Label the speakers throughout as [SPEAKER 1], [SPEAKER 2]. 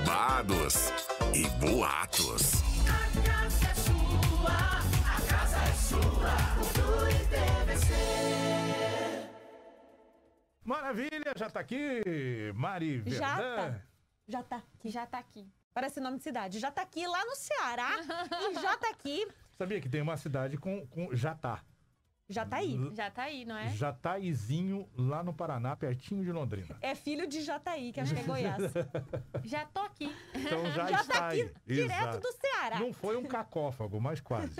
[SPEAKER 1] babados e boatos.
[SPEAKER 2] A casa é sua, a casa é sua, Cultura TVC.
[SPEAKER 3] Maravilha, já tá aqui, Mari Verdã.
[SPEAKER 4] Já tá aqui. Parece nome de cidade. Já tá aqui lá no Ceará e já tá aqui.
[SPEAKER 3] Sabia que tem uma cidade com Jatá.
[SPEAKER 4] Já tá aí.
[SPEAKER 5] Já tá aí, não é?
[SPEAKER 3] Jataizinho, lá no Paraná, pertinho de Londrina.
[SPEAKER 4] É filho de Jataí, que acho que é Goiás.
[SPEAKER 5] Já tô aqui.
[SPEAKER 3] Então já
[SPEAKER 4] Já
[SPEAKER 3] está
[SPEAKER 4] tá aqui,
[SPEAKER 3] aí.
[SPEAKER 4] direto
[SPEAKER 3] Exato.
[SPEAKER 4] do Ceará.
[SPEAKER 3] Não foi um cacófago, mas quase.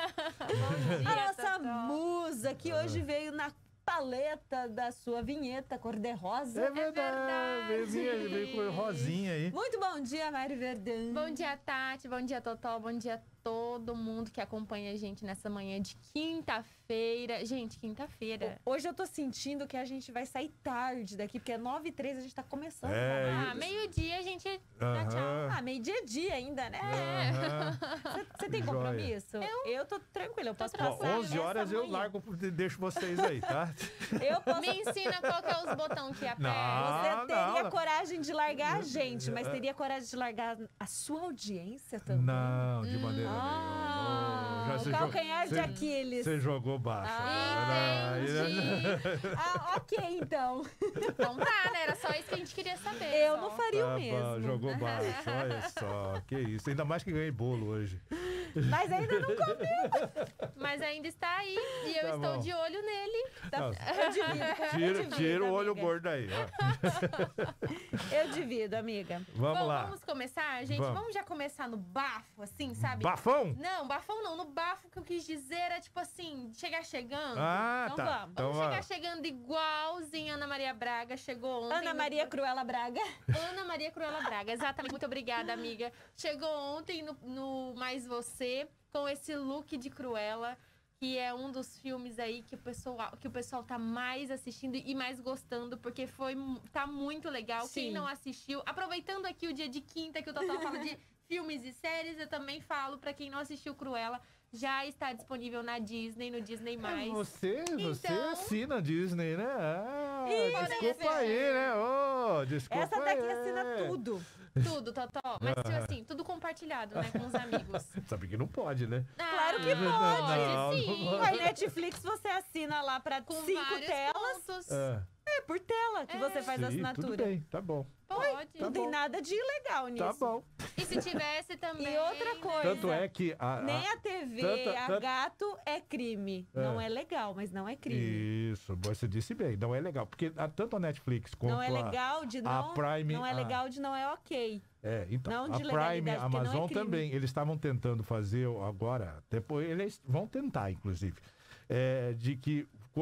[SPEAKER 4] A nossa musa, que hoje veio na paleta da sua vinheta cor-de-rosa.
[SPEAKER 3] É verdade. Veio com rosinha aí.
[SPEAKER 4] Muito bom dia, Mari Verdão.
[SPEAKER 5] Bom dia, Tati. Bom dia, Totó. Bom dia a todo mundo que acompanha a gente nessa manhã de quinta-feira. Gente, quinta-feira.
[SPEAKER 4] Hoje eu tô sentindo que a gente vai sair tarde daqui, porque é 9h03, a gente tá começando.
[SPEAKER 3] É,
[SPEAKER 5] Ah, meio-dia a gente dá tchau.
[SPEAKER 3] Aham.
[SPEAKER 4] Ah, meio-dia é dia ainda, né?
[SPEAKER 3] Aham.
[SPEAKER 4] Você tem
[SPEAKER 3] Joia.
[SPEAKER 4] compromisso? Eu tô tranquila, eu posso
[SPEAKER 5] tranquila.
[SPEAKER 3] Ó,
[SPEAKER 4] passar
[SPEAKER 3] 11 horas
[SPEAKER 4] nessa
[SPEAKER 3] eu
[SPEAKER 4] manhã.
[SPEAKER 3] largo, deixo vocês aí, tá?
[SPEAKER 4] Eu posso.
[SPEAKER 5] Me ensina qual que é os botões que aperta.
[SPEAKER 3] Não.
[SPEAKER 4] Você teria
[SPEAKER 3] não.
[SPEAKER 4] coragem de largar a gente, mas teria coragem de largar a sua audiência também?
[SPEAKER 3] Não, de maneira nenhuma.
[SPEAKER 4] Ah,
[SPEAKER 3] Você
[SPEAKER 4] o calcanhar de
[SPEAKER 3] você-
[SPEAKER 4] Aquiles.
[SPEAKER 3] Você jogou baixo.
[SPEAKER 5] Entendi.
[SPEAKER 4] Ah, ok, então.
[SPEAKER 5] Então tá, né? Era só isso que a gente queria saber.
[SPEAKER 4] Eu
[SPEAKER 5] só.
[SPEAKER 4] não faria
[SPEAKER 3] Tá
[SPEAKER 4] o
[SPEAKER 3] bom,
[SPEAKER 4] mesmo.
[SPEAKER 3] jogou baixo, olha só, que isso. Ainda mais que ganhei bolo hoje.
[SPEAKER 4] Mas ainda não comi.
[SPEAKER 5] Mas ainda está aí e eu
[SPEAKER 3] Tá
[SPEAKER 5] estou
[SPEAKER 3] bom.
[SPEAKER 5] de olho nele.
[SPEAKER 3] Não,
[SPEAKER 4] Eu divido.
[SPEAKER 3] tira o olho
[SPEAKER 4] amiga.
[SPEAKER 3] gordo aí, ó.
[SPEAKER 4] Eu divido, amiga.
[SPEAKER 3] Vamos
[SPEAKER 5] Bom,
[SPEAKER 3] lá.
[SPEAKER 5] vamos começar, gente?
[SPEAKER 3] Vamos.
[SPEAKER 5] Vamos já começar no bafo, assim, sabe?
[SPEAKER 3] Bafão?
[SPEAKER 5] Não, bafão não. No bafo que eu quis dizer é tipo assim, chegar chegando.
[SPEAKER 3] Ah,
[SPEAKER 4] Então
[SPEAKER 3] tá.
[SPEAKER 4] vamos.
[SPEAKER 3] Então,
[SPEAKER 5] Vamos
[SPEAKER 3] ó,
[SPEAKER 5] chegar chegando igualzinha Ana Maria Braga chegou ontem.
[SPEAKER 4] Ana Maria Cruella Braga.
[SPEAKER 5] Ana Maria Cruella Braga, exatamente. Muito obrigada, amiga. Chegou ontem no Mais Você, com esse look de Cruella, que é um dos filmes aí que o pessoal tá mais assistindo e mais gostando, porque tá muito legal.
[SPEAKER 4] Sim.
[SPEAKER 5] Quem não assistiu, aproveitando aqui o dia de quinta, que o Totó fala de filmes e séries, eu também falo pra quem não assistiu Cruella, já está disponível na Disney, no Disney+.
[SPEAKER 3] Você
[SPEAKER 5] Então-
[SPEAKER 3] assina a Disney, né? Ah,
[SPEAKER 4] Ih,
[SPEAKER 3] desculpa
[SPEAKER 5] né,
[SPEAKER 3] aí,
[SPEAKER 5] velho?
[SPEAKER 3] né? Ô, desculpa
[SPEAKER 4] Essa daqui
[SPEAKER 3] aí.
[SPEAKER 4] assina tudo.
[SPEAKER 5] Tudo, Totó. Mas, assim, tudo compartilhado, né, com os amigos.
[SPEAKER 3] Sabe que não pode, né?
[SPEAKER 4] Claro que
[SPEAKER 3] Não,
[SPEAKER 5] pode, sim.
[SPEAKER 3] não
[SPEAKER 4] Com a Netflix você assina lá pra
[SPEAKER 5] Com
[SPEAKER 4] 5
[SPEAKER 5] vários
[SPEAKER 4] telas.
[SPEAKER 5] pontos.
[SPEAKER 4] É, por tela que você faz a
[SPEAKER 3] Sim, tudo
[SPEAKER 4] assinatura.
[SPEAKER 3] bem, tá bom.
[SPEAKER 5] Pode.
[SPEAKER 4] Não tem nada de ilegal nisso.
[SPEAKER 3] Tá bom.
[SPEAKER 5] E se tivesse também.
[SPEAKER 4] E outra
[SPEAKER 5] né?
[SPEAKER 4] coisa.
[SPEAKER 3] Tanto é que
[SPEAKER 4] Nem a TV, a gato é crime. Não é legal, mas não é crime.
[SPEAKER 3] Isso, você disse bem, não é legal. Porque tanto a Netflix quanto
[SPEAKER 4] Não é legal de não.
[SPEAKER 3] a Prime.
[SPEAKER 4] Não é legal de não é ok.
[SPEAKER 3] Então,
[SPEAKER 4] não
[SPEAKER 3] a
[SPEAKER 4] de
[SPEAKER 3] Prime,
[SPEAKER 4] legalidade,
[SPEAKER 3] a
[SPEAKER 4] porque não é
[SPEAKER 3] Amazon
[SPEAKER 4] crime.
[SPEAKER 3] também, eles estavam tentando fazer agora, depois eles vão tentar, inclusive, de que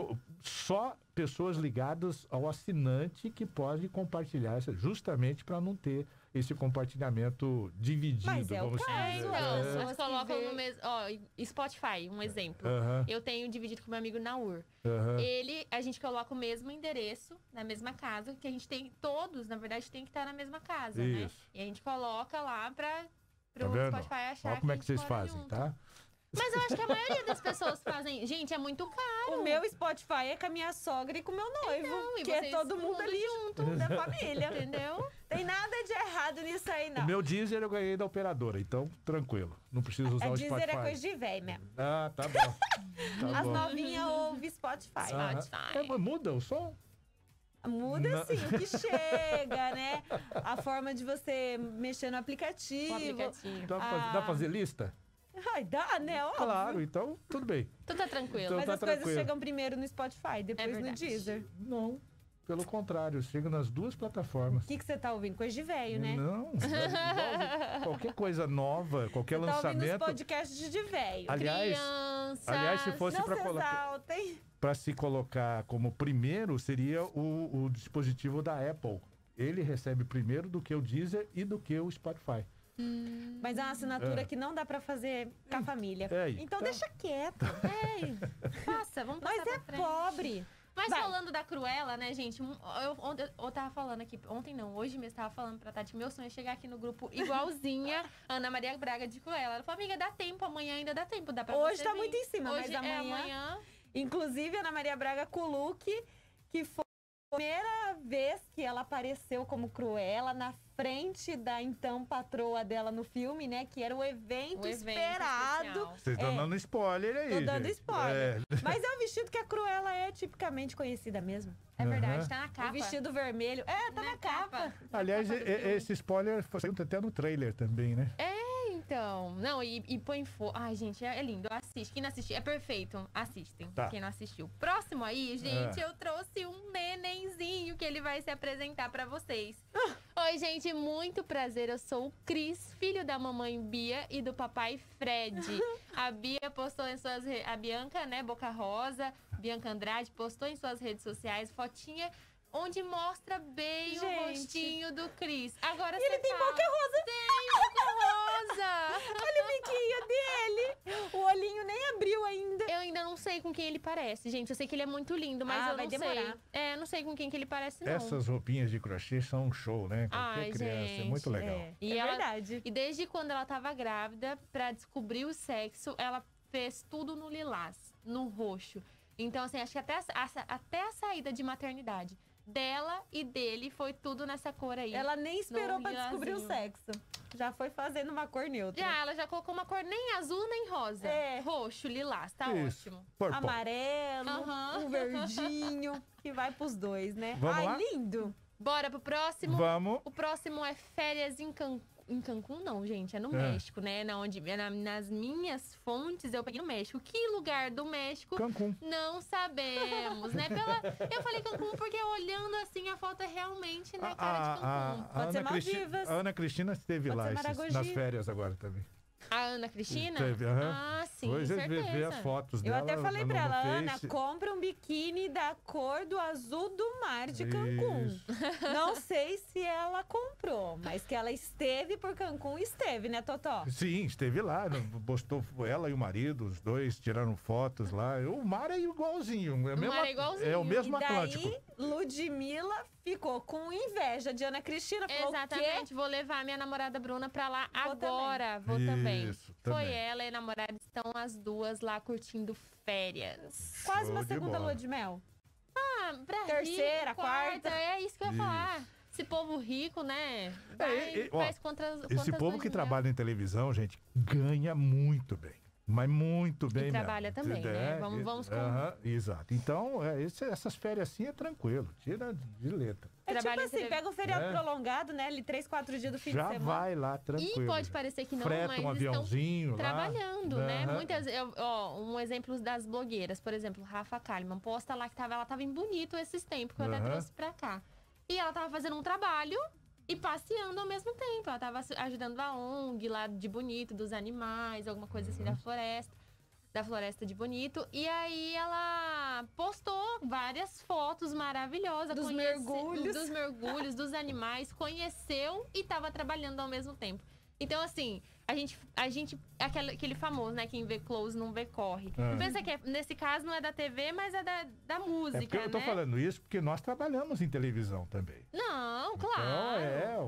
[SPEAKER 3] só pessoas ligadas ao assinante que podem compartilhar, justamente para não ter esse compartilhamento dividido,
[SPEAKER 4] Mas é o
[SPEAKER 3] vamos
[SPEAKER 4] caso,
[SPEAKER 3] dizer.
[SPEAKER 5] Então,
[SPEAKER 4] pessoas
[SPEAKER 5] mas
[SPEAKER 4] que
[SPEAKER 5] colocam
[SPEAKER 4] vê-
[SPEAKER 5] no mesmo. Ó, Spotify, um exemplo.
[SPEAKER 3] Aham.
[SPEAKER 5] Eu tenho dividido com meu amigo Naur.
[SPEAKER 3] Aham.
[SPEAKER 5] A gente coloca o mesmo endereço na mesma casa, que a gente tem. Todos, na verdade, tem que estar na mesma casa, né?
[SPEAKER 3] Isso.
[SPEAKER 5] E a gente coloca lá pro
[SPEAKER 3] Tá vendo?
[SPEAKER 5] Spotify achar.
[SPEAKER 3] Olha como é
[SPEAKER 5] a
[SPEAKER 3] que
[SPEAKER 5] gente
[SPEAKER 3] vocês
[SPEAKER 5] mora
[SPEAKER 3] fazem,
[SPEAKER 5] junto.
[SPEAKER 3] tá?
[SPEAKER 5] Mas eu acho que a maioria das pessoas fazem. Gente, é muito caro.
[SPEAKER 4] O meu Spotify é com a minha sogra e com o meu noivo.
[SPEAKER 5] Então, e
[SPEAKER 4] que é
[SPEAKER 5] vocês
[SPEAKER 4] todo mundo ali junto, da família.
[SPEAKER 5] Entendeu?
[SPEAKER 4] Tem nada de errado nisso aí, não.
[SPEAKER 3] O meu Deezer eu ganhei da operadora, então tranquilo. Não preciso usar
[SPEAKER 4] A
[SPEAKER 3] o
[SPEAKER 4] Deezer
[SPEAKER 3] Spotify.
[SPEAKER 4] é coisa de véi mesmo.
[SPEAKER 3] Ah, tá bom. Tá
[SPEAKER 4] As
[SPEAKER 3] bom.
[SPEAKER 4] novinhas ouvem Spotify.
[SPEAKER 3] Ah,
[SPEAKER 5] Spotify.
[SPEAKER 3] muda o som?
[SPEAKER 4] Muda
[SPEAKER 3] Não.
[SPEAKER 4] sim, o que chega, né? A forma de você mexer no aplicativo.
[SPEAKER 5] O aplicativo.
[SPEAKER 3] Dá pra fazer lista?
[SPEAKER 4] Ai, dá, né? Óbvio.
[SPEAKER 3] Claro, então tudo bem.
[SPEAKER 5] Tu tá tranquilo.
[SPEAKER 3] Então
[SPEAKER 4] Mas
[SPEAKER 3] tá
[SPEAKER 4] as coisas
[SPEAKER 3] tranquilo.
[SPEAKER 4] chegam primeiro no Spotify, depois no
[SPEAKER 5] verdade.
[SPEAKER 4] Deezer.
[SPEAKER 3] Não, pelo contrário, chega nas duas plataformas.
[SPEAKER 4] O que você tá ouvindo? Coisa de velho, né?
[SPEAKER 3] Não, igual qualquer coisa nova, qualquer
[SPEAKER 4] Você tá ouvindo os
[SPEAKER 3] lançamento.
[SPEAKER 4] podcasts de velho.
[SPEAKER 3] Aliás, se fosse
[SPEAKER 4] Não
[SPEAKER 3] para
[SPEAKER 4] se
[SPEAKER 3] colocar,
[SPEAKER 4] exaltem.
[SPEAKER 3] para se colocar como primeiro, seria o dispositivo da Apple. Ele recebe primeiro do que o Deezer e do que o Spotify.
[SPEAKER 4] Mas é uma assinatura que não dá pra fazer com a família.
[SPEAKER 3] É,
[SPEAKER 4] então
[SPEAKER 3] então.
[SPEAKER 4] deixa quieto.
[SPEAKER 5] Passa, vamos passar
[SPEAKER 4] Nós é
[SPEAKER 5] pra frente.
[SPEAKER 4] pobre.
[SPEAKER 5] Mas
[SPEAKER 4] Vai.
[SPEAKER 5] falando da Cruella, né, gente? Eu tava falando aqui, ontem não, hoje mesmo tava falando pra Tati, meu sonho é chegar aqui no grupo igualzinha Ana Maria Braga de Cruella. Ela falou, amiga, dá tempo, amanhã ainda dá tempo, dá pra
[SPEAKER 4] Hoje
[SPEAKER 5] você
[SPEAKER 4] tá
[SPEAKER 5] vir.
[SPEAKER 4] muito em cima,
[SPEAKER 5] Hoje
[SPEAKER 4] mas
[SPEAKER 5] é
[SPEAKER 4] amanhã-
[SPEAKER 5] amanhã.
[SPEAKER 4] Inclusive, Ana Maria Braga com o look, que foi a primeira vez que ela apareceu como Cruella na frente da então patroa dela no filme, né? Que era o evento esperado.
[SPEAKER 5] especial.
[SPEAKER 3] Vocês estão dando spoiler aí,
[SPEAKER 4] Tô dando
[SPEAKER 3] gente.
[SPEAKER 4] spoiler. Mas é o vestido que a Cruella é tipicamente conhecida mesmo.
[SPEAKER 5] É verdade,
[SPEAKER 3] Aham.
[SPEAKER 5] tá na capa.
[SPEAKER 4] O vestido vermelho. Tá na capa.
[SPEAKER 3] Aliás,
[SPEAKER 5] capa do filme.
[SPEAKER 3] esse spoiler saiu até no trailer também, né?
[SPEAKER 5] Então, não, e põe fogo. Ai, gente, é lindo. Assiste. Quem não assistiu, é perfeito. Assistem.
[SPEAKER 3] Tá.
[SPEAKER 5] Quem não assistiu. Próximo aí, gente, eu trouxe um nenenzinho que ele vai se apresentar pra vocês. Oi, gente, muito prazer. Eu sou o Cris, filho da mamãe Bia e do papai Fred. A Bia postou em suas redes. A Bianca, né, Boca Rosa, Bianca Andrade, postou em suas redes sociais fotinha onde mostra bem o
[SPEAKER 4] Gente.
[SPEAKER 5] rostinho do Cris. Agora
[SPEAKER 4] E ele tem boca rosa.
[SPEAKER 5] Tem boca rosa!
[SPEAKER 4] Olha o biquinho dele. O olhinho nem abriu ainda.
[SPEAKER 5] Eu ainda não sei com quem ele parece, gente. Eu sei que ele é muito lindo, mas eu
[SPEAKER 4] vai
[SPEAKER 5] não
[SPEAKER 4] demorar.
[SPEAKER 5] sei. Não sei com quem que ele parece, não.
[SPEAKER 3] Essas roupinhas de crochê são um show, né? Qualquer
[SPEAKER 5] Ai,
[SPEAKER 3] criança, é
[SPEAKER 5] gente,
[SPEAKER 3] muito legal.
[SPEAKER 5] E
[SPEAKER 4] É
[SPEAKER 5] ela-
[SPEAKER 4] verdade.
[SPEAKER 5] E desde quando ela tava grávida, pra descobrir o sexo, ela fez tudo no lilás, no roxo. Então, assim, acho que até a saída de maternidade dela e dele foi tudo nessa cor aí.
[SPEAKER 4] Ela nem esperou pra descobrir o
[SPEAKER 5] lilazinho.
[SPEAKER 4] sexo. Já foi fazendo uma cor neutra.
[SPEAKER 5] Ela já colocou uma cor nem azul nem rosa.
[SPEAKER 4] É.
[SPEAKER 5] Roxo, lilás, tá
[SPEAKER 3] Isso.
[SPEAKER 5] ótimo.
[SPEAKER 3] Purple.
[SPEAKER 4] Amarelo,
[SPEAKER 5] Aham.
[SPEAKER 4] um verdinho, que vai pros dois, né?
[SPEAKER 3] Vamos
[SPEAKER 4] Ai,
[SPEAKER 3] lá?
[SPEAKER 4] lindo.
[SPEAKER 5] Bora pro próximo?
[SPEAKER 3] Vamos.
[SPEAKER 5] O próximo é férias em Cancún. Em Cancún, não, gente, é no
[SPEAKER 3] É.
[SPEAKER 5] México, né? Nas minhas fontes, eu peguei no México. Que lugar do México?
[SPEAKER 3] Cancún.
[SPEAKER 5] Não sabemos, né? Eu falei Cancún porque olhando assim, a foto é realmente, né, cara de Cancún.
[SPEAKER 4] Pode ser Maldivas.
[SPEAKER 3] A Ana Cristina esteve
[SPEAKER 4] Pode
[SPEAKER 3] lá
[SPEAKER 4] ser
[SPEAKER 3] nas
[SPEAKER 4] Maragogi.
[SPEAKER 3] férias agora também.
[SPEAKER 5] A Ana Cristina?
[SPEAKER 3] Teve, aham.
[SPEAKER 5] Ah, sim,
[SPEAKER 3] Hoje eu
[SPEAKER 5] certeza.
[SPEAKER 3] ver as fotos
[SPEAKER 4] Eu
[SPEAKER 3] dela.
[SPEAKER 4] até falei
[SPEAKER 3] no
[SPEAKER 4] pra ela, Ana,
[SPEAKER 3] Face.
[SPEAKER 4] compra um biquíni da cor do azul do mar de Cancún.
[SPEAKER 3] Isso.
[SPEAKER 4] Não sei se ela comprou, mas que ela esteve por Cancún, esteve, né, Totó?
[SPEAKER 3] Sim, esteve lá. Postou ela e o marido, os dois tiraram fotos lá. O mar é igualzinho. É,
[SPEAKER 5] mar é igualzinho.
[SPEAKER 3] É o mesmo
[SPEAKER 4] E daí,
[SPEAKER 3] Atlântico.
[SPEAKER 4] Ludmilla ficou com inveja de Ana Cristina. Falou
[SPEAKER 5] Exatamente, vou levar minha namorada Bruna pra lá
[SPEAKER 4] Vou
[SPEAKER 5] agora. Vou também.
[SPEAKER 3] Isso,
[SPEAKER 5] Foi
[SPEAKER 3] também.
[SPEAKER 5] ela e a namorada, estão as duas lá curtindo férias.
[SPEAKER 4] Quase uma
[SPEAKER 3] Show de
[SPEAKER 4] segunda
[SPEAKER 3] bola.
[SPEAKER 4] lua de mel.
[SPEAKER 5] Ah, pra
[SPEAKER 4] Terceira,
[SPEAKER 5] rico,
[SPEAKER 4] quarta.
[SPEAKER 5] É isso que eu ia
[SPEAKER 3] Isso.
[SPEAKER 5] falar. Esse povo rico, né? Vai,
[SPEAKER 3] ó,
[SPEAKER 5] faz quantas
[SPEAKER 3] Esse povo
[SPEAKER 5] luas
[SPEAKER 3] que
[SPEAKER 5] de mel.
[SPEAKER 3] trabalha em televisão, gente, ganha muito bem. Mas muito bem mesmo.
[SPEAKER 5] trabalha também, né? Vamos com-
[SPEAKER 3] Aham, exato. Então, essas férias assim é tranquilo. Tira de letra.
[SPEAKER 4] É tipo
[SPEAKER 5] Trabalha em
[SPEAKER 4] assim,
[SPEAKER 5] TV.
[SPEAKER 4] pega um feriado
[SPEAKER 3] É.
[SPEAKER 4] prolongado, né? Ali 3, 4 dias do fim
[SPEAKER 3] Já
[SPEAKER 4] de semana.
[SPEAKER 3] vai lá, tranquilo.
[SPEAKER 5] E pode parecer que não,
[SPEAKER 3] Freta
[SPEAKER 5] mas
[SPEAKER 3] um aviãozinho
[SPEAKER 5] estão
[SPEAKER 3] lá.
[SPEAKER 5] trabalhando, né?
[SPEAKER 3] Aham.
[SPEAKER 5] Muitas, um exemplo das blogueiras, por exemplo, Rafa Kalimann, posta lá que ela tava em Bonito esses tempos, que eu até
[SPEAKER 3] Aham.
[SPEAKER 5] trouxe pra cá. E ela tava fazendo um trabalho e passeando ao mesmo tempo. Ela tava ajudando a ONG lá de Bonito, dos animais, alguma coisa assim da floresta de Bonito. E aí ela postou várias fotos maravilhosas.
[SPEAKER 4] Dos mergulhos.
[SPEAKER 5] Dos mergulhos, dos animais. Conheceu e tava trabalhando ao mesmo tempo. Então, assim, a gente aquele famoso, né? Quem vê close não vê corre.
[SPEAKER 3] Ah.
[SPEAKER 5] Pensa que nesse caso não é da TV, mas é da música,
[SPEAKER 3] É porque eu tô
[SPEAKER 5] né?
[SPEAKER 3] falando isso porque nós trabalhamos em televisão também.
[SPEAKER 5] Não, claro.
[SPEAKER 3] Então,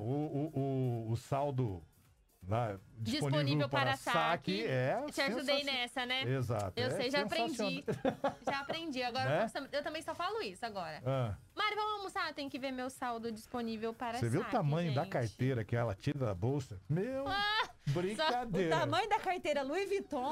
[SPEAKER 3] o saldo lá
[SPEAKER 5] Disponível para saque.
[SPEAKER 3] é
[SPEAKER 5] Te ajudei
[SPEAKER 3] sensacional.
[SPEAKER 5] nessa, né?
[SPEAKER 3] Exato.
[SPEAKER 5] Eu
[SPEAKER 3] é
[SPEAKER 5] sei, já aprendi.
[SPEAKER 3] sensacional.
[SPEAKER 5] Já aprendi. Agora
[SPEAKER 3] Né?
[SPEAKER 5] eu também só falo isso agora.
[SPEAKER 3] Ah,
[SPEAKER 5] Mari, vamos almoçar? Tem que ver meu saldo disponível para
[SPEAKER 3] você viu o
[SPEAKER 5] saque,
[SPEAKER 3] tamanho da
[SPEAKER 5] gente.
[SPEAKER 3] carteira que ela tira da bolsa? Meu,
[SPEAKER 4] O
[SPEAKER 3] brincadeira.
[SPEAKER 4] tamanho da carteira Louis Vuitton.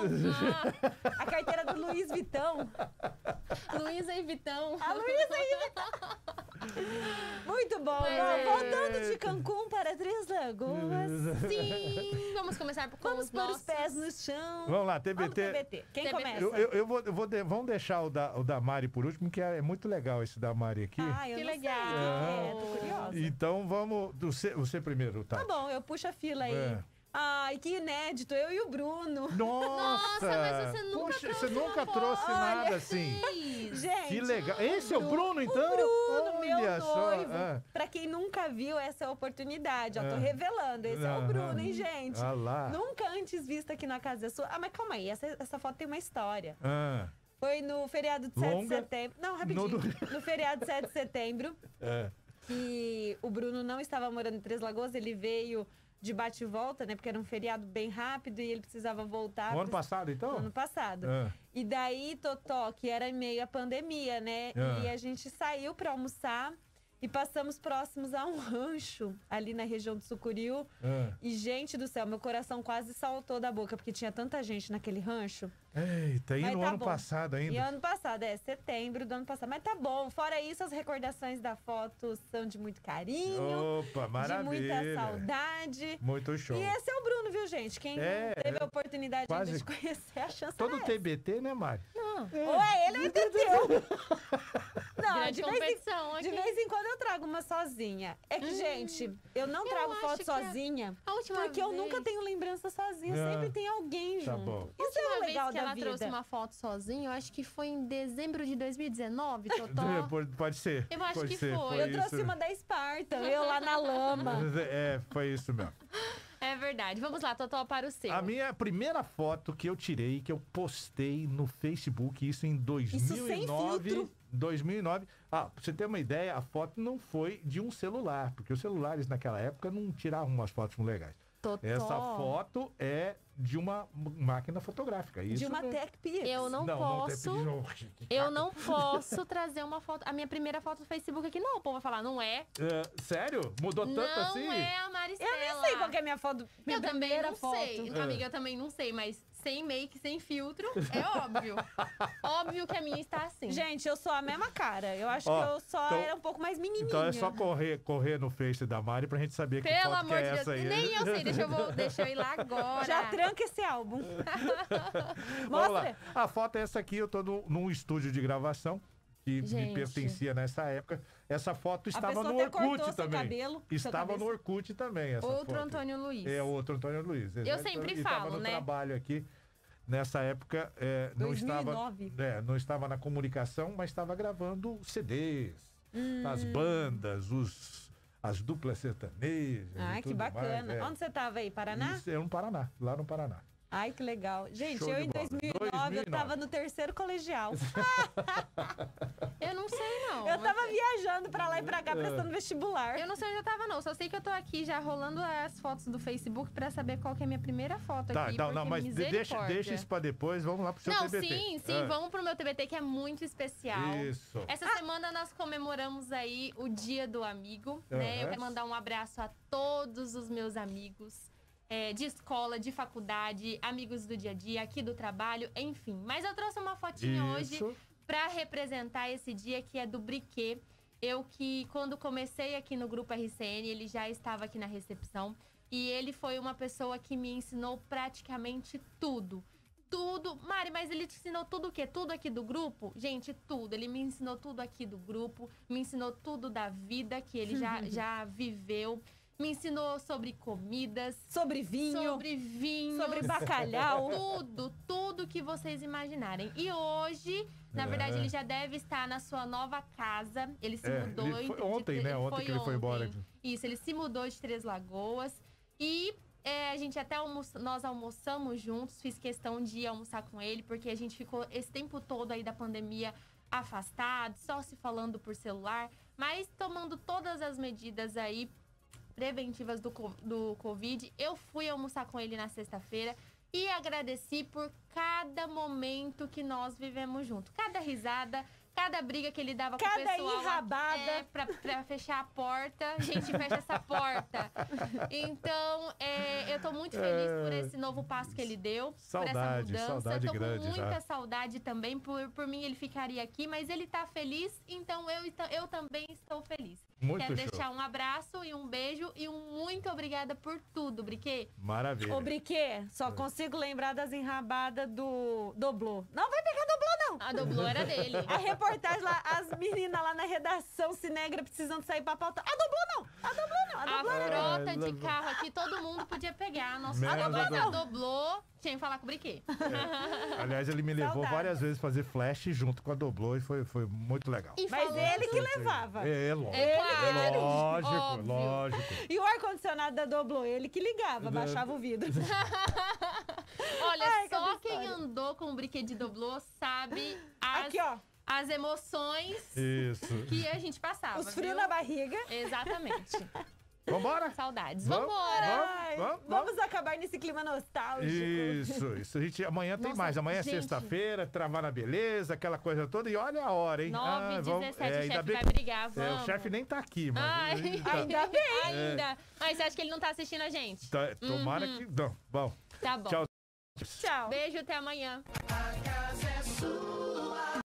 [SPEAKER 4] A carteira do Luiz Vitão.
[SPEAKER 5] Luísa e Vitão.
[SPEAKER 4] A Luísa aí. Muito bom.
[SPEAKER 5] Mas
[SPEAKER 4] Voltando de Cancún para Três Lagoas.
[SPEAKER 5] Sim, vamos começar com
[SPEAKER 4] Vamos
[SPEAKER 5] os
[SPEAKER 4] pôr os
[SPEAKER 5] nossos.
[SPEAKER 4] pés no chão.
[SPEAKER 3] Vamos lá,
[SPEAKER 4] Vamos,
[SPEAKER 3] TBT.
[SPEAKER 4] TBT. Quem
[SPEAKER 5] TBT.
[SPEAKER 4] começa?
[SPEAKER 3] Vamos deixar o da Mari por último, que é muito legal esse da Mari aqui.
[SPEAKER 4] Ah, eu
[SPEAKER 5] Que
[SPEAKER 4] não
[SPEAKER 5] legal.
[SPEAKER 4] sei. Tô curiosa.
[SPEAKER 3] Então vamos. Você primeiro, tá?
[SPEAKER 4] Tá bom, eu puxo a fila aí.
[SPEAKER 3] É.
[SPEAKER 4] Ai, que inédito. Eu e o Bruno.
[SPEAKER 3] Nossa!
[SPEAKER 5] mas você nunca
[SPEAKER 3] Poxa,
[SPEAKER 5] trouxe
[SPEAKER 3] você nunca
[SPEAKER 5] uma
[SPEAKER 3] trouxe
[SPEAKER 5] foto.
[SPEAKER 3] nada assim.
[SPEAKER 4] Gente.
[SPEAKER 3] Que legal. Esse é o Bruno, então?
[SPEAKER 4] O Bruno, meu
[SPEAKER 3] Olha só,
[SPEAKER 4] noivo.
[SPEAKER 3] ah.
[SPEAKER 4] Pra quem nunca viu, essa é a oportunidade. Ó, tô
[SPEAKER 3] Ah.
[SPEAKER 4] revelando. Esse é o
[SPEAKER 3] Aham.
[SPEAKER 4] Bruno, hein, gente?
[SPEAKER 3] Ah lá.
[SPEAKER 4] Nunca antes visto aqui na casa sua. Ah, mas calma aí. Essa foto tem uma história.
[SPEAKER 3] Ah,
[SPEAKER 4] Foi no feriado de 7 de
[SPEAKER 3] Longa?
[SPEAKER 4] setembro. Não, rapidinho. No feriado de 7 de setembro.
[SPEAKER 3] é.
[SPEAKER 4] Que o Bruno não estava morando em Três Lagoas. Ele veio de bate e volta, né? Porque era um feriado bem rápido e ele precisava voltar.
[SPEAKER 3] O ano passado, então?
[SPEAKER 4] Ano passado.
[SPEAKER 3] Ah.
[SPEAKER 4] E daí, Totó, que era em meio à pandemia, né?
[SPEAKER 3] Ah.
[SPEAKER 4] E a gente saiu pra almoçar e passamos próximos a um rancho ali na região do Sucuriú. E, gente do céu, meu coração quase saltou da boca, porque tinha tanta gente naquele rancho.
[SPEAKER 3] Eita, e
[SPEAKER 4] Mas
[SPEAKER 3] no
[SPEAKER 4] tá
[SPEAKER 3] ano
[SPEAKER 4] bom.
[SPEAKER 3] passado ainda?
[SPEAKER 4] E ano passado, setembro do ano passado. Mas tá bom. Fora isso, as recordações da foto são de muito carinho,
[SPEAKER 3] Opa,
[SPEAKER 4] de
[SPEAKER 3] maravilha.
[SPEAKER 4] muita saudade.
[SPEAKER 3] Muito show.
[SPEAKER 4] E esse é o Bruno, viu, gente? Quem não teve a oportunidade ainda
[SPEAKER 3] quase-
[SPEAKER 4] de conhecer, a chance
[SPEAKER 3] Todo
[SPEAKER 4] é essa.
[SPEAKER 3] TBT, né, Mari?
[SPEAKER 4] Ou é ele ou é Teteu. Não,
[SPEAKER 5] Grande competição
[SPEAKER 4] de
[SPEAKER 5] aqui.
[SPEAKER 4] vez em quando eu trago uma sozinha. É que, gente, eu não trago
[SPEAKER 5] acho
[SPEAKER 4] foto
[SPEAKER 5] que
[SPEAKER 4] sozinha,
[SPEAKER 5] A última
[SPEAKER 4] porque eu
[SPEAKER 5] vez-
[SPEAKER 4] nunca tenho lembrança sozinha.
[SPEAKER 3] Ah,
[SPEAKER 4] Sempre tem alguém
[SPEAKER 3] tá
[SPEAKER 4] junto.
[SPEAKER 3] bom.
[SPEAKER 4] Isso é o
[SPEAKER 5] última
[SPEAKER 4] legal
[SPEAKER 5] vez que
[SPEAKER 4] da
[SPEAKER 5] ela
[SPEAKER 4] vida.
[SPEAKER 5] trouxe uma foto sozinha, eu acho que foi em dezembro de 2019, Totó.
[SPEAKER 3] Pode ser.
[SPEAKER 5] Eu acho
[SPEAKER 3] pode
[SPEAKER 5] que
[SPEAKER 3] ser,
[SPEAKER 5] foi.
[SPEAKER 4] Eu trouxe
[SPEAKER 3] isso.
[SPEAKER 4] uma da Esparta, eu lá na lama.
[SPEAKER 3] Foi isso mesmo.
[SPEAKER 5] É verdade. Vamos lá, Totó, para o seu.
[SPEAKER 3] A minha primeira foto que eu tirei, que eu postei no Facebook, isso em 2009.
[SPEAKER 4] filtro.
[SPEAKER 3] 2009. Pra você ter uma ideia, a foto não foi de um celular, porque os celulares naquela época não tiravam umas fotos muito legais.
[SPEAKER 4] Totó.
[SPEAKER 3] Essa foto é de uma máquina fotográfica. Isso
[SPEAKER 4] De uma
[SPEAKER 3] mesmo.
[SPEAKER 4] Tech Pix.
[SPEAKER 5] Eu não posso. Eu não posso trazer uma foto. A minha primeira foto do Facebook aqui, não. O povo vai falar, não é.
[SPEAKER 3] Sério? Mudou tanto
[SPEAKER 5] Não
[SPEAKER 3] assim?
[SPEAKER 5] é a Maristela.
[SPEAKER 4] Eu nem sei qual que é a minha foto. Minha
[SPEAKER 5] Eu também
[SPEAKER 4] primeira
[SPEAKER 5] não
[SPEAKER 4] foto.
[SPEAKER 5] sei. Amiga, eu também não sei, mas sem make, sem filtro, é óbvio. Óbvio que a minha está assim.
[SPEAKER 4] Gente, eu sou a mesma cara. Eu acho
[SPEAKER 3] Ó,
[SPEAKER 4] que eu só
[SPEAKER 3] então-
[SPEAKER 4] era um pouco mais menininha.
[SPEAKER 3] Então é só correr no Face da Mari pra gente saber que
[SPEAKER 5] Pelo
[SPEAKER 3] foto que
[SPEAKER 5] amor
[SPEAKER 3] é
[SPEAKER 5] de Deus.
[SPEAKER 3] essa aí.
[SPEAKER 5] Nem eu sei, deixa eu ir lá agora.
[SPEAKER 4] Já tranca esse álbum.
[SPEAKER 3] Vamos
[SPEAKER 4] Mostra.
[SPEAKER 3] lá. A foto é essa aqui, eu tô num estúdio de gravação que me
[SPEAKER 5] Gente.
[SPEAKER 3] pertencia nessa época. Essa foto estava
[SPEAKER 4] pessoa
[SPEAKER 3] no
[SPEAKER 4] até cortou
[SPEAKER 3] Orkut
[SPEAKER 4] seu
[SPEAKER 3] também.
[SPEAKER 4] cabelo, sua
[SPEAKER 3] Estava no
[SPEAKER 4] cabeça.
[SPEAKER 3] Orkut também essa
[SPEAKER 5] Outro
[SPEAKER 3] foto.
[SPEAKER 5] Antônio Luiz.
[SPEAKER 3] É, outro Antônio Luiz.
[SPEAKER 5] Eu sempre
[SPEAKER 3] E tava
[SPEAKER 5] falo,
[SPEAKER 3] no
[SPEAKER 5] né?
[SPEAKER 3] trabalho aqui. Nessa época, não
[SPEAKER 4] 2009.
[SPEAKER 3] não estava na comunicação, mas estava gravando CDs, as
[SPEAKER 4] Hum.
[SPEAKER 3] bandas, as duplas sertanejas.
[SPEAKER 4] Ai,
[SPEAKER 3] e
[SPEAKER 4] que
[SPEAKER 3] tudo
[SPEAKER 4] bacana.
[SPEAKER 3] mais,
[SPEAKER 4] Onde você tava aí, Paraná?
[SPEAKER 3] Isso é no Paraná, lá no Paraná.
[SPEAKER 4] Ai, que legal. Gente,
[SPEAKER 3] Show
[SPEAKER 4] eu
[SPEAKER 3] de
[SPEAKER 4] em
[SPEAKER 3] bola.
[SPEAKER 4] 2009, eu tava no 3º colegial.
[SPEAKER 5] Eu não sei, não.
[SPEAKER 4] Eu tava viajando pra lá e pra cá, prestando vestibular.
[SPEAKER 5] Eu não sei onde eu tava, não. Só sei que eu tô aqui já rolando as fotos do Facebook pra saber qual que é a minha primeira foto
[SPEAKER 3] Tá,
[SPEAKER 5] aqui.
[SPEAKER 3] não,
[SPEAKER 5] porque
[SPEAKER 3] mas
[SPEAKER 5] misericórdia.
[SPEAKER 3] deixa isso pra depois, vamos lá pro seu
[SPEAKER 5] Não,
[SPEAKER 3] TBT.
[SPEAKER 5] sim, vamos pro meu TBT, que é muito especial.
[SPEAKER 3] Isso.
[SPEAKER 5] Essa semana nós comemoramos aí o Dia do Amigo, né? Eu quero mandar um abraço a todos os meus amigos de escola, de faculdade, amigos do dia a dia, aqui do trabalho, enfim. Mas eu trouxe uma fotinha hoje
[SPEAKER 3] Isso.
[SPEAKER 5] para representar esse dia, que é do Briquet. Eu que, quando comecei aqui no Grupo RCN, ele já estava aqui na recepção. E ele foi uma pessoa que me ensinou praticamente tudo. Tudo. Mari, mas ele te ensinou tudo o quê? Tudo aqui do grupo? Gente, tudo. Ele me ensinou tudo aqui do grupo. Me ensinou tudo da vida que ele já viveu. Me ensinou sobre comidas.
[SPEAKER 4] Sobre vinho,
[SPEAKER 5] Sobre vinho.
[SPEAKER 4] sobre bacalhau.
[SPEAKER 5] Tudo que vocês imaginarem. E hoje, na verdade, ele já deve estar na sua nova casa. Ele se mudou.
[SPEAKER 3] ele foi ontem, né? Ontem que ele foi embora.
[SPEAKER 5] Isso, ele se mudou de Três Lagoas. E a gente até nós almoçamos juntos. Fiz questão de ir almoçar com ele, porque a gente ficou esse tempo todo aí da pandemia afastado, só se falando por celular, mas tomando todas as medidas aí preventivas do Covid. Eu fui almoçar com ele na sexta-feira e agradeci por cada momento que nós vivemos junto. Cada risada, cada briga que ele dava com o
[SPEAKER 4] Cada
[SPEAKER 5] pessoal.
[SPEAKER 4] enrabada.
[SPEAKER 5] Pra fechar a porta. Gente, fecha essa porta. Então, eu tô muito feliz por esse novo passo que ele deu.
[SPEAKER 3] Saudade,
[SPEAKER 5] por essa mudança.
[SPEAKER 3] saudade
[SPEAKER 5] Tô com
[SPEAKER 3] grande
[SPEAKER 5] muita
[SPEAKER 3] já.
[SPEAKER 5] saudade também. Por mim, ele ficaria aqui, mas ele tá feliz, então eu também estou feliz.
[SPEAKER 3] Muito
[SPEAKER 5] Quero
[SPEAKER 3] show.
[SPEAKER 5] deixar um abraço e um beijo e um muito obrigada por tudo, Briquet.
[SPEAKER 3] Maravilha.
[SPEAKER 4] Ô, Briquet, só consigo lembrar das enrabadas do Doblô. Não vai pegar Doblô, não!
[SPEAKER 5] A dublô era dele.
[SPEAKER 4] A reportagem lá, as meninas lá na redação, Cinegra, precisando sair pra pauta. A Doblô não! A Doblô não! A
[SPEAKER 5] A
[SPEAKER 4] Doblô não!
[SPEAKER 5] frota de carro aqui, todo mundo podia pegar. Nossa,
[SPEAKER 3] Menos a
[SPEAKER 5] a dublô tinha que falar com o Briquet.
[SPEAKER 3] Aliás, ele me levou
[SPEAKER 4] Saudade.
[SPEAKER 3] várias vezes fazer flash junto com a Doblô e foi muito legal.
[SPEAKER 5] E
[SPEAKER 4] Mas
[SPEAKER 5] falando-
[SPEAKER 4] ele que levava.
[SPEAKER 3] É lógico.
[SPEAKER 5] É claro,
[SPEAKER 3] lógico,
[SPEAKER 5] óbvio.
[SPEAKER 3] lógico.
[SPEAKER 4] E o ar-condicionado da Doblô, ele que ligava, baixava o vidro.
[SPEAKER 5] Olha,
[SPEAKER 4] Ai,
[SPEAKER 5] só
[SPEAKER 4] cada
[SPEAKER 5] quem
[SPEAKER 4] história.
[SPEAKER 5] andou com o Briquet de dublô sabe as,
[SPEAKER 4] Aqui, ó,
[SPEAKER 5] as emoções
[SPEAKER 3] Isso.
[SPEAKER 5] que a gente passava.
[SPEAKER 4] os frios
[SPEAKER 5] viu?
[SPEAKER 4] na barriga.
[SPEAKER 5] Exatamente.
[SPEAKER 3] Vambora?
[SPEAKER 5] Saudades.
[SPEAKER 3] Vamos?
[SPEAKER 5] Vambora!
[SPEAKER 4] Ai,
[SPEAKER 3] Vamos?
[SPEAKER 4] vamos acabar nesse clima nostálgico.
[SPEAKER 3] Isso. Amanhã tem
[SPEAKER 5] Nossa,
[SPEAKER 3] mais. Amanhã é
[SPEAKER 5] gente.
[SPEAKER 3] sexta-feira, travar na beleza, aquela coisa toda. E olha a hora, hein?
[SPEAKER 5] 9h17, o
[SPEAKER 3] ainda
[SPEAKER 5] chefe
[SPEAKER 3] bem
[SPEAKER 5] vai
[SPEAKER 3] que-
[SPEAKER 5] brigar,
[SPEAKER 3] o
[SPEAKER 5] vamos.
[SPEAKER 3] chefe nem tá aqui, mas...
[SPEAKER 5] Ai,
[SPEAKER 3] ele tá-
[SPEAKER 4] Ainda bem.
[SPEAKER 5] Ainda. Mas você acha que ele não tá assistindo a gente?
[SPEAKER 3] Tomara que... Não, bom.
[SPEAKER 5] Tá bom.
[SPEAKER 3] Tchau.
[SPEAKER 4] Tchau.
[SPEAKER 5] Beijo, até amanhã.